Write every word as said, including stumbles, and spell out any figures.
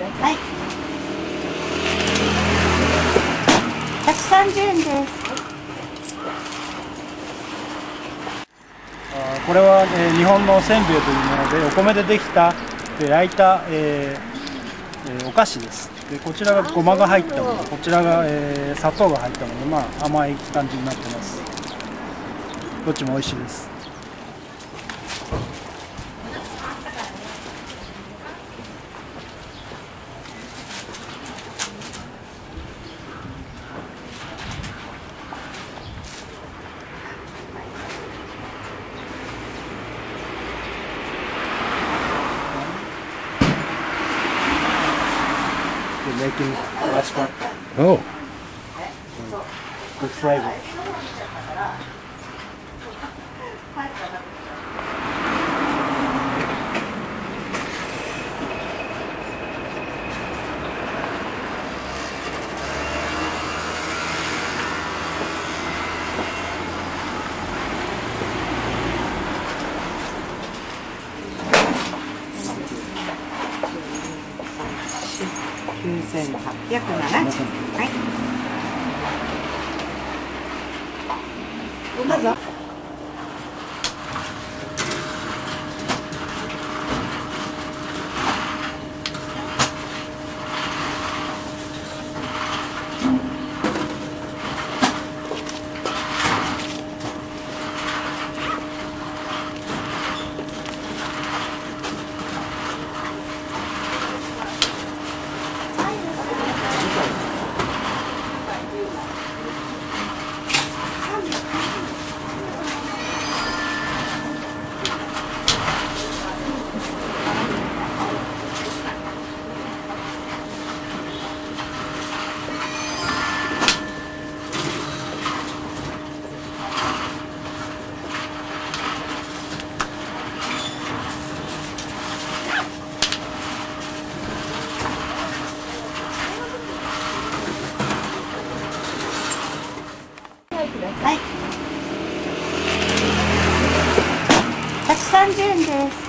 はい。ひゃくさんじゅうえんです。 これは、えー、日本のせんべいというもので、お米でできた焼いた、えーえー、お菓子です。でこちらがごまが入ったもの、こちらが、えー、砂糖が入ったもの、まあ、甘い感じになってます。どっちも美味しいです。You're making restaurant. Oh. Good flavor. きゅうせんはっぴゃくななじゅう。はい。どうぞ。はい。ひゃくさんじゅうえんです。